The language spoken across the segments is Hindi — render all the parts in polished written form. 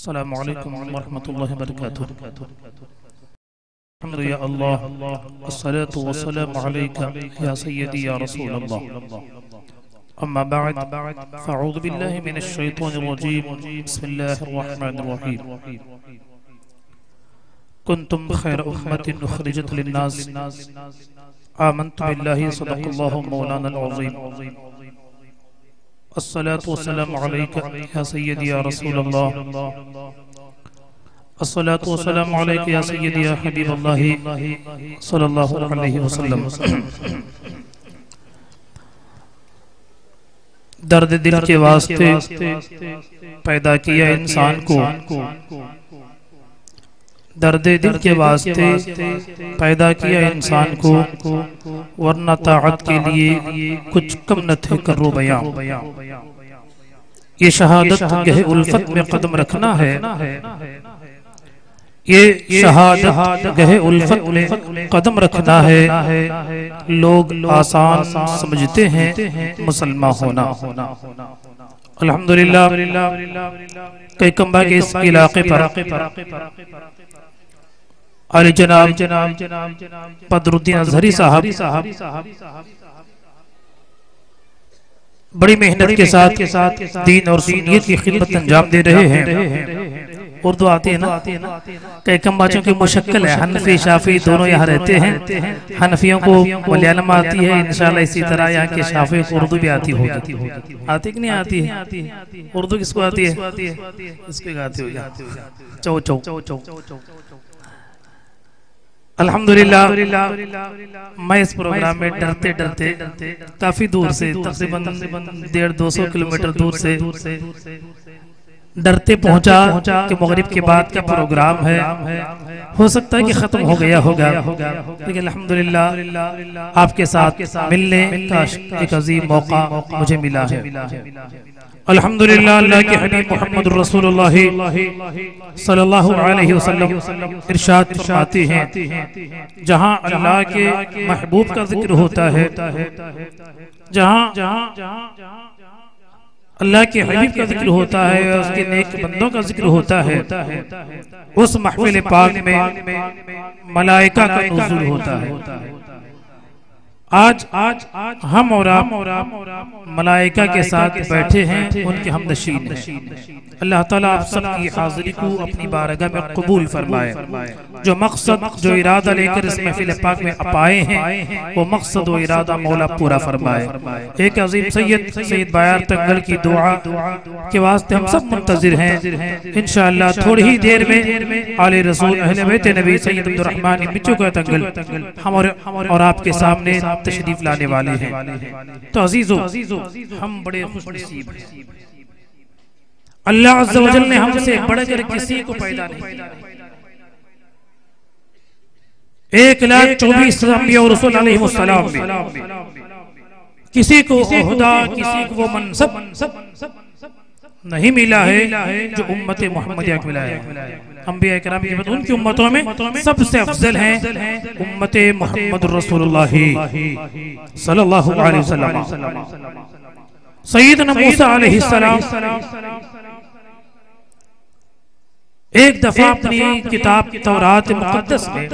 अस्सलामु अलैकुम वरहमतुल्लाहि वबरकातुहू। अल्हम्दुलिल्लाह या अल्लाह, अस्सलातु वस्सलामु अलैका या सय्यदी या रसूल अल्लाह। अम्मा बअद, फ़अऊज़ु बिल्लाहि मिनश शैतानिर रजीम। बिस्मिल्लाहिर रहमानिर रहीम। कुन्तुम खैरा उम्मतिन उखरिजत लिन्नास, आमन्तु बिल्लाहि सदक़ल्लाहु मौलानल अज़ीम। अस्सलातु वस्सलामु अलैका या सय्यदी या रसूल अल्लाह। अस्सलातु वस्सलामु अलैका या सय्यदी या हबीबल्लाह सल्लल्लाहु अलैहि वसल्लम। दर्द दिल के वास्ते पैदा किया इंसान को, दर्द दिल के वास्ते पैदा किया इंसान को, वरना ताअत के लिए कुछ कम न थे करो बयां। ये शहादत गहे उल्फत में कदम रखना है, ये शहादत गहे उल्फत में कदम रखना है। लोग आसान समझते हैं मुसलमान होना। अल्हम्दुलिल्लाह कैकम्बा के इस इलाके पर आले जनाब बदरुद्दीन अज़हरी साहब बड़ी मेहनत के साथ दीन और सुन्नियत की खिदमत अंजाम दे रहे हैं। उर्दू आती है ना, कैकम बच्चों की मुशक्कल है। हनफी शाफी दोनों यहाँ रहते हैं। हनफियों को मलयालम आती है, इंशाल्लाह इसी तरह यहाँ के शाफी को उर्दू भी आती होगी। आती कि नहीं आती है? उर्दू किसको आती है? इसको आती होगी। चौ चौ अल्हम्दुलिल्लाह मैं इस प्रोग्राम में डरते डरते काफी दूर से, तकरीबन 150-200 किलोमीटर दूर से डरते पहुंचा कि मगरिब के बाद का प्रोग्राम है, हो सकता है कि खत्म हो गया होगा, लेकिन अल्हम्दुलिल्लाह आपके साथ मिलने का एक अजीम मौका मुझे मिला है। अल्हम्दुलिल्लाह अल्लाह के हबीब मोहम्मद रसूलुल्लाह सल्लल्लाहु अलैहि वसल्लम इरशाद फरमाते हैं, जहां अल्लाह के महबूब का जिक्र होता है, जहां अल्लाह के हबीब का जिक्र होता है और उसके नेक बंदों का जिक्र होता है, उस महफिल पाक में मलाइका का नुज़ूल होता है। आज हम और आप मलाइका के साथ बैठे हैं, उनके हमनशीन हैं। अल्लाह ताला आप सबकी हाजिरी को अपनी बारगाह में कबूल फरमाए। जो मकसद, जो इरादा लेकर इस महफिल पाक में आए हैं, वो मकसद व इरादा मौला पूरा फरमाए। एक अजीम सैयद बायार तंगल की दुआ के वास्ते हम सब मुंतजिर हैं। इंशाअल्लाह थोड़ी ही देर में आले रसूल अहले बैत नबी सैयद अब्दुर्रहमान बिच्चू का तंगल हम और आपके सामने तशरीफ लाने वाले हैं। तो अजीजों, हम बड़े खुशनसीब हैं। अल्लाह अज़्ज़ा व जल ने हमसे बढ़कर किसी को पैदा नहीं किया। 1,24,000 अंबिया और रसूल अलैहिमुस्सलाम में किसी को ओहदा, किसी को वो मनसब नहीं मिला है जो उम्मत मुहम्मदिया को मिला है। अंबिया किराम की बात, उनकी उम्मतों में सबसे अफजल हैं उम्मत मुहम्मद रसूलुल्लाह सल्लल्लाहु अलैहि वसल्लम। सैयदना मूसा अलैहिस्सलाम एक दफा अपनी किताब तौरात मुक़द्दस में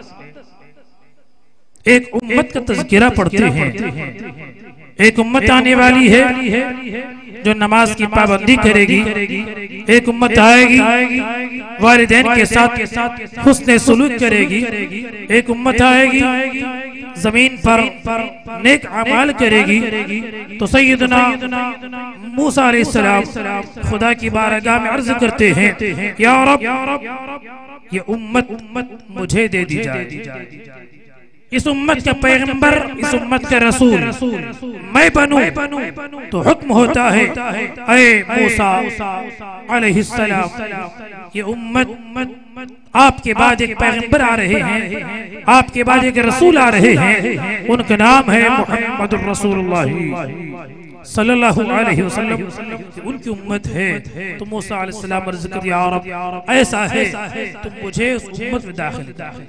एक उम्मत का तज़किरा पढ़ते हैं। एक उम्मत आने वाली है जो नमाज की पाबंदी करेगी। एक उम्मत आएगी वालिदैन के साथ हुस्न सुलूक करेगी। एक उम्मत आएगी जमीन पर नेक अमाल करेगी। तो सैयदना मूसा अलैहिस्सलाम खुदा की बारगाह में अर्ज करते हैं, या रब, ये उम्मत मुझे दे दी जाए। इस उम्मत का पैगंबर, इस उम्मत का रसूल मैं बनूं तो हुक्म होता है, ऐ मूसा अलैहिस्सलाम, ये उम्मत आपके बाद एक पैगंबर आ रहे हैं, आपके बाद एक रसूल आ रहे हैं, उनका नाम है मुहम्मदुर रसूलुल्लाह सल्लल्लाहु अलैहि वसल्लम। उनकी उम्मत है। तो मूसा अलैहिस्सलाम अर्ज़ कर, या रब, ऐसा है तो मुझे उस उम्मत में दाखिल।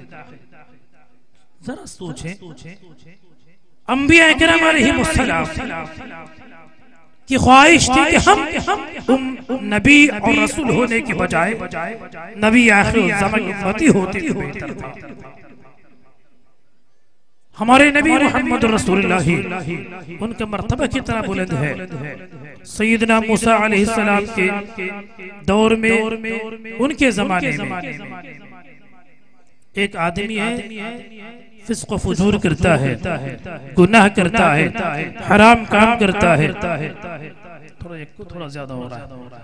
जरा सोचें, अंबिया किराम अलैहिमुस्सलाम की ख्वाहिश थी कि हम नबी और रसूल होने के बजाय नबी आखिर ज़मान की उम्मती होते तो बेहतर था। हमारे नबी मोहम्मद रसूलुल्लाह उनका मर्तबा कितना बुलंद है। सैयदना मूसा अलैहिस्सलाम के दौर में, उनके जमाने में एक आदमी है, फिस्क फुजूर करता है, गुनाह करता है, हराम काम करता है। थोड़ा ज्यादा हो रहा है।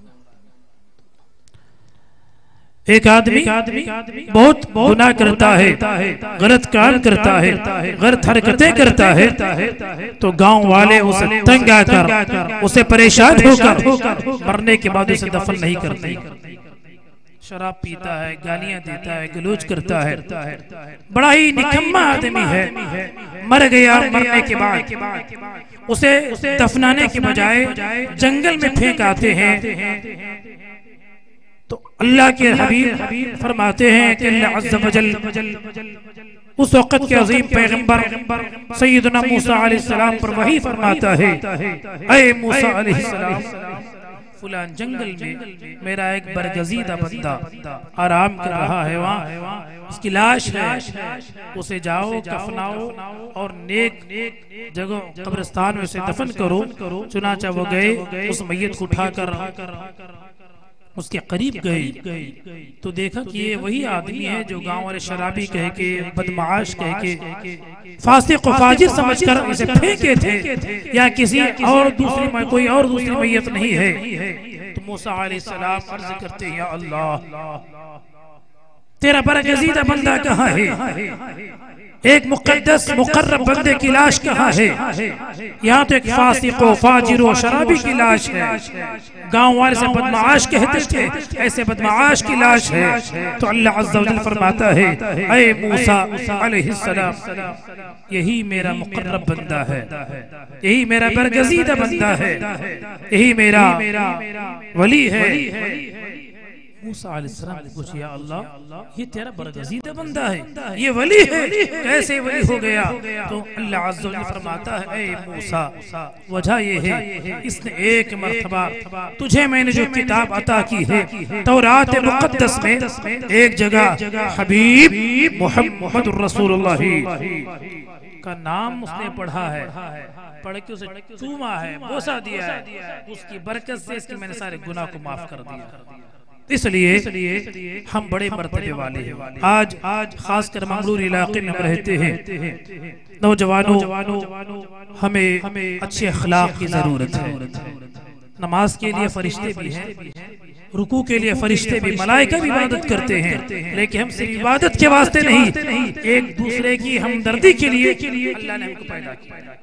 एक आदमी बहुत गुनाह करता है, गलत काम करता है, गलत हरकतें करता है, तो गांव वाले उसे तंग आकर, उसे परेशान होकर मरने के बाद उसे दफन नहीं करते। शराब पीता है, गालियां देता है, गलूज करता है, बड़ा ही निकम्मा आदमी है। मर गया, मरने के बाद उसे दफनाने के बजाय जंगल में फेंक आते हैं। तो अल्लाह के हबीब फरमाते हैं कि अल्लाह अज़्ज़ वजल उस वक़्त के अजीम पैगंबर सैयदना मूसा अलैहिस्सलाम पर वही फरमाता है, ऐ मूसा अलैहिस्सलाम, फुलान जंगल में मेरा एक बरगजीदा बंदा आराम कर रहा है, वहाँ उसकी लाश है, उसे जाओ कफनाओ और नेक जगह कब्रिस्तान में उसे दफन करो। चुनाचा वो गए, उस मैयत को उठाकर उसके करीब गए तो देखा कि ये वही आदमी है जो गांव वाले शराबी कह के, बदमाश कह के, फासिक व फाजिर समझकर इसे फेंके थे, या किसी और कोई और दूसरी मैयत नहीं है। तो मूसा अलैहिस्सलाम अर्ज करते हैं, या अल्लाह, तेरा बरगजीदा बंदा कहाँ है? एक मुकद्दस मुकर्रब बंदे की लाश कहाँ है? यहाँ तो एक फासिको फाजिरो शराबी की लाश है। गांव वाले से बदमाश कहते थे, ऐसे बदमाश की लाश है। तो अल्लाह अज़्ज़ वजल फरमाता है, ऐ मूसा अलैहिस्सलाम, यही मेरा मुकर्रब बंदा है, यही मेरा बरगजीदा बंदा है, यही मेरा वली है। मूसा अलैहिस्सलाम ने पूछा, या अल्लाह, ये तेरा बरगजीदा बंदा है, ये वली है, कैसे वली हो गया? तो अल्लाह अज़्ज़ वजल फरमाता है, ऐ मूसा, वजह ये है, इसने एक मर्तबा तुझे मैंने जो किताब अता की है तौरात मुक़द्दस में, एक जगह हबीब मोहम्मद रसूलुल्लाह का नाम उसने पढ़ा है, पढ़ के उसे चूमा है, बोसा दिया है, उसकी बरकत से इसके मैंने सारे गुनाह को माफ कर दिया। इसलिए हम बड़े मर्तबे वाले हैं। आज खासकर मंगलूर इलाके में हम रहते हैं, नौजवानों, हमें अच्छे अखलाक की जरूरत है। नमाज के लिए फरिश्ते भी हैं, रुकू के लिए फरिश्ते भी, मलाइका भी इबादत करते हैं, लेकिन हम सिर्फ इबादत के वास्ते नहीं, एक दूसरे की हमदर्दी के लिए अल्लाह ने हमको पैदा किया।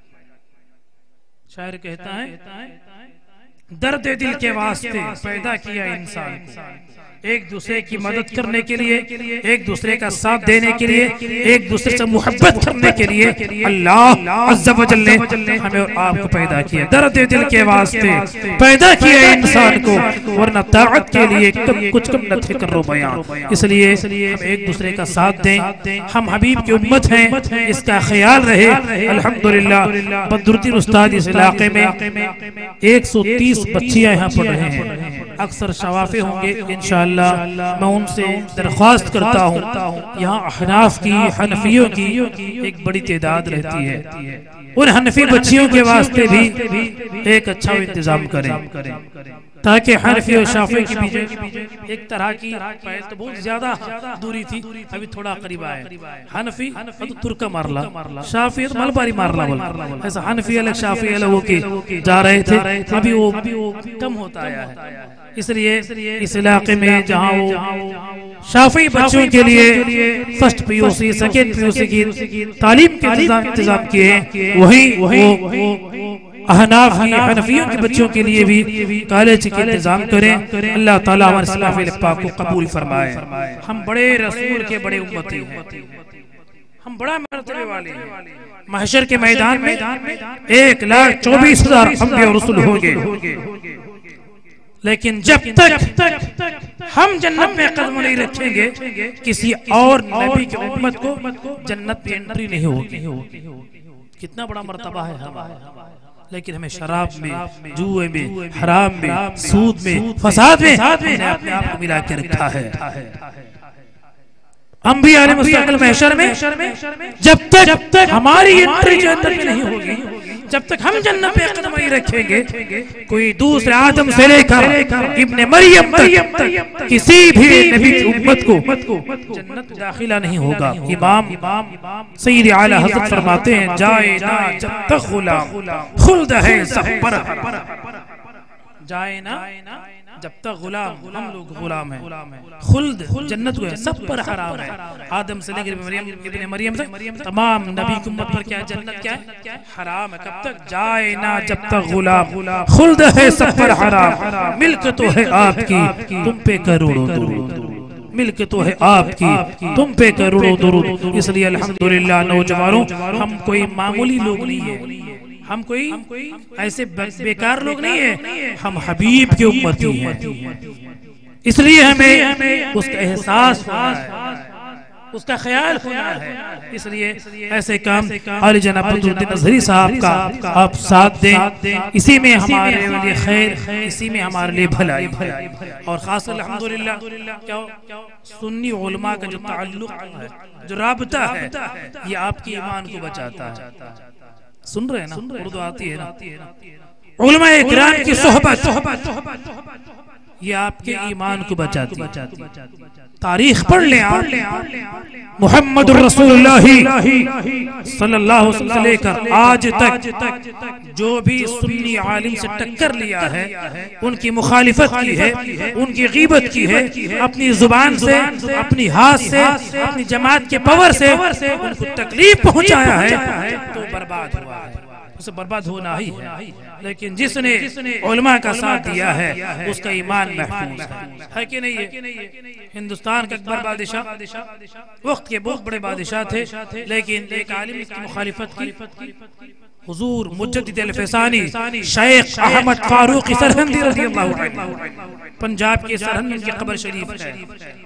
शायर कहता है, दर्द दिल के वास्ते पैदा किया इंसान, एक दूसरे की मदद करने के लिए, एक दूसरे का साथ देने के लिए, एक दूसरे से मोहब्बत करने के लिए अल्लाह अज़्ज़ वजल ने हमें और आपको पैदा किया। दर्द दिल के वास्ते पैदा किया इंसान को, वरना ताअत के लिए कुछ कम न थे करो बयां। इसलिए हम एक दूसरे का साथ दें। हम हबीब की उम्मत हैं, इसका ख्याल रहे। अल्हम्दुलिल्लाह बदरुद्दीन उस्ताद इस इलाके में 130 बच्चियां यहाँ पढ़ रहे हैं। अक्सर शवाफे होंगे इंशाअल्लाह, मैं उनसे दरख्वास्त करता हूँ, यहाँ अहनाफ की, हनफियों की एक बड़ी तादाद रहती है, उन हनफी बच्चियों के वास्ते भी एक अच्छा इंतजाम करें, ताकि हनफी और शाफी के बीच एक तरह की, पहले तो बहुत ज्यादा दूरी थी, अभी थोड़ा करीब आए। हनफी तो तुर्का मारला, शाफी तो मलबारी मारला, ऐसा हनफी अलग शाफी अलग होके जा रहे थे, अभी वो कम होता आया है। इसलिए इस इलाके में जहाँ वो शाफी बच्चों के लिए फर्स्ट पीयूसी, सेकेंड पीयूसी की तालीम के इंतजाम किए हैं, वही अहनाफ की, हनफियों के बच्चों के लिए भी कॉलेज के इंतजाम करें। अल्लाह ताला हमारे सलाफ़े पाक को कबूल फरमाए। हम बड़े रसूल के बड़े उम्मती हैं, हम बड़ा मर्तबे वाले हैं। महशर के मैदान में 1,24,000 अंबिया और रसूल होंगे, लेकिन जब तक हम जन्नत में कदम नहीं रखेंगे, किसी और नबी की उम्मत को जन्नत में एंट्री नहीं होगी। कितना बड़ा मर्तबा है हमारा। लेकिन हमें शराब में, जुए में, हराम में, सूद में, फसाद में अपने आप को मिला के रखा है। हम भी आने मुस्तकिल महशर में जब तक हमारी एंट्री जन्नत में नहीं होगी, जब तक हम जन्नत पे कदम नहीं रखेंगे, कोई दूसरे आदम से लेकर इब्ने मरियम तक किसी भी नबी की उम्मत को जन्नत में दाखिला नहीं होगा। इमाम सैयद आला हज़रत फरमाते हैं, जाए ना जब तक गुलाम खुल्द है सब पर, जाए ना जब तक गुलाम, हम लोग गुलाम हैं, खुल्द जन्नत को है, सब पर हराम है। आदम से लेकर इब्ने मरियम तक तमाम नबी की उम्मत पर क्या है, जन्नत क्या है, हराम है। कब तक? जाए ना जब तक गुलाम खुल्द है सब पर हराम, मिल्क तो है आपकी तुम पे करोड़ों दुरूद, मिल्क तो है आपकी तुम पे करोड़ों दुरूद। इसलिए अल्हम्दुलिल्लाह नौजवानों, हम कोई मामूली लोग नहीं है, हम कोई ऐसे बेकार लोग नहीं है, हम हबीब की उम्मती हैं। इसलिए हमें उसका एहसास होना है, उसका ख्याल होना है। इसलिए ऐसे काम आली जनाब बदरुद्दीन नज़री साहब का आप साथ दें, इसी में हमारे लिए खैर, इसी में हमारे लिए भलाई। और खास अल्हम्दुलिल्लाह क्या सुन्नी उलमा का जो ताल्लुक है, जो राबता है, ये आपकी ईमान को बचाता है। सुन रहे हैं ना, उर्दू आती है ना, उलमा इकराम की सोहबत ये आपके ईमान को बचाती है। तारीख पढ़ लें आप, मुहम्मद रसूलुल्लाह सल्लल्लाहु अलैहि वसल्लम से लेकर आज तक जो भी सुन्नी आलिम से टक्कर लिया है, उनकी मुखालिफत की है, उनकी गीबत की है, अपनी जुबान से, अपनी हाथ से, अपनी जमात के पावर से उनको तकलीफ पहुंचाया है, तो बर्बाद हुआ है, उसे बर्बाद होना ही है। लेकिन जिसने उलमा का साथ दिया है, उसका ईमान महफूज है कि नहीं है। हिंदुस्तान के अकबर बादशाह वक्त के बहुत बड़े बादशाह थे, लेकिन एक आलिम इसकी मुखालिफत की, हुजूर मुजद्दिद अल-फसानी शेख अहमद फारूकी सरहिंदी रज़ियल्लाहु अन्हु, पंजाब के सरहिंद की कब्र शरीफ है,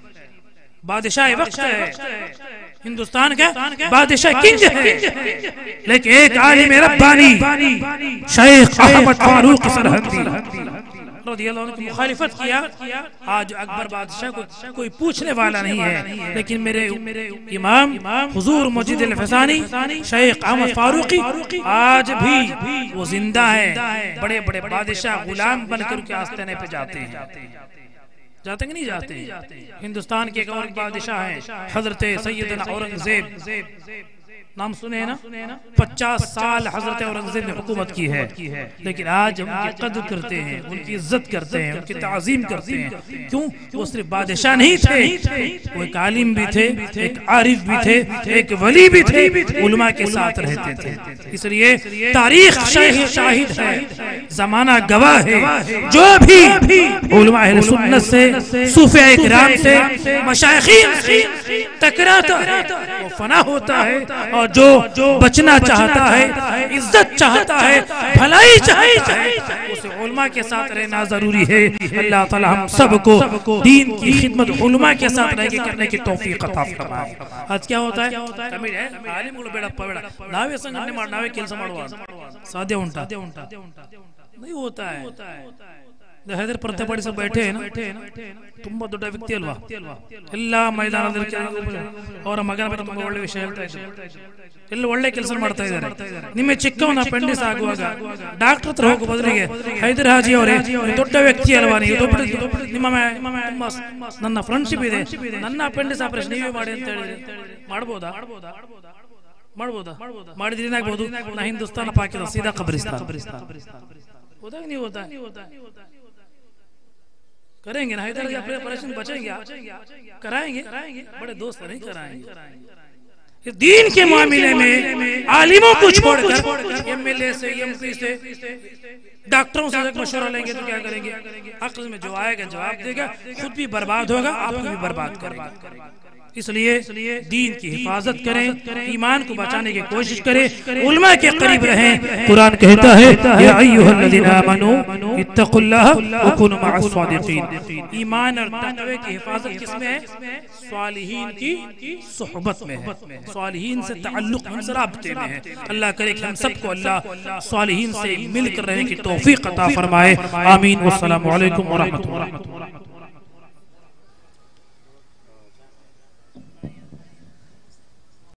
बादशाह वक्त है, हिंदुस्तान का बादशाह किंग है। लेकिन एक आलिम रब्बानी शेख अहमद फारूकी सरहिंदी रज़ियल्लाहु अन्हु की मुखालिफत किया। आज अकबर बादशाह को कोई पूछने वाला नहीं है, लेकिन मेरे इमाम हुजूर मुजद्दिद अल-फसानी शेख अहमद फारूकी आज भी वो जिंदा है। बड़े बड़े बादशाह गुलाम बनकर के आस्ताने पे जाते हैं, जाते कि नहीं जाते। हिंदुस्तान के एक और बादशाह हैं हजरत सैयदना औरंगजेब, नाम सुने ना, 50 साल हजरत औरंगजेब ने हुकूमत की है, लेकिन आज हम उनकी कद्र करते हैं, उनकी इज्जत करते हैं, उनकी ताज़ीम करते हैं। क्यों? वो सिर्फ बादशाह नहीं थे, वो एक आलिम भी थे, एक आरिफ भी थे, एक वली भी थे, उलमा के साथ रहते थे। इसलिए तारीख शाहिद है, जमाना गवाह है, जो भी उलमा अहले सुन्नत से, सूफी इकराम से, मशाइखीन से टकराता है वो फना होता है, और जो बचना चाहता है, इज्जत चाहता है, भलाई चाहता है, उसे उलमा के साथ रहना जरूरी है। अल्लाह ताला हम सबको दीन की खिदमत उलमा के साथ रह के करने की तौफीक अता फरमाए। आज क्या होता है, आलिमुल बेड़प्पा बेड़ा नावे संगने मार नावे ಕೆಲಸ ಮಾಡುವ ಸಾಧ್ಯ ಉಂಟಾ? नहीं होता है। हैदर ಪ್ರತಿಭಟನೆ सब बैठे हैं ना, ತುಂಬಾ ದೊಡ್ಡ ವ್ಯಕ್ತಿ ಅಲ್ವಾ, ಎಲ್ಲಾ ಮೈದಾನದಲ್ಲಿ ಅವರ ಮಗನ ಬಗ್ಗೆ ತುಂಬಾ ಒಳ್ಳೆ ವಿಷಯ ಹೇಳ್ತಾ ಇದ್ದಾರೆ, ಎಲ್ಲ ಒಳ್ಳೆ ಕೆಲಸ ಮಾಡ್ತಾ ಇದ್ದಾರೆ। ನಿಮ್ಮ ಚಿಕ್ಕವನ ಅಪೆಂಡಿಸ್ ಆಗುವಾಗ ಡಾಕ್ಟರ್ ಹತ್ರ ಹೋಗೋ ಬದಲಿಗೆ ಹೈದರ್ ಹಾಜಿ ಅವರೇ ದೊಡ್ಡ ವ್ಯಕ್ತಿ ಅಲ್ವಾ, ನೀವು ನಿಮ್ಮ ನನ್ನ ಫ್ರೆಂಡ್ಶಿಪ್ ಇದೆ, ನನ್ನ ಅಪೆಂಡಿಸ್ ಆಪರೇಷನ್ ನೀವೇ ಮಾಡಿ ಅಂತ ಹೇಳಿದ್ರೆ ಮಾಡ್ಬೋದಾ? ಮಾಡ್ಬೋದಾ? ಮಾಡಿದ್ರೆ ಏನಾಗ್ಬೋದು? ನಾ ಹಿಂದೂಸ್ತಾನ ಪಾಕಿಸ್ತಾನ ಸೀದಾ ಕಬ್ರಿಸ್ತಾನ್ होता है नहीं होता? करेंगे ना हैदर अपने ऑपरेशन बचेंगे, कराएंगे, बड़े दोस्त नहीं कराएंगे। दीन के मामले में आलिमों को छोड़कर एमएलए से, एमपी से, डॉक्टरों से मशवरा लेंगे तो क्या करेंगे? अक्ल में जो आएगा जवाब देगा, खुद भी बर्बाद होगा, आपको भी बर्बाद करेगा। इसलिए दीन की हिफाजत करें, ईमान को बचाने की कोशिश करें, उलमा के करीब रहें। कुरान कहता है या अय्युहल्लज़ीना आमनू इत्तक़ुल्लाह व कुनू मअस सादिक़ीन। ईमान और तक़वे की हिफाजत किसमें है? सालिहीन की सुहबत में है, सालिहीन से ताल्लुक हम राब्ते में है। अल्लाह करे कि हम सबको अल्लाह सालिहीन से मिलकर रहने की तौफीक अता फरमाए। आमीन। वस्सलामु अलैकुम व रहमतुल्लाह।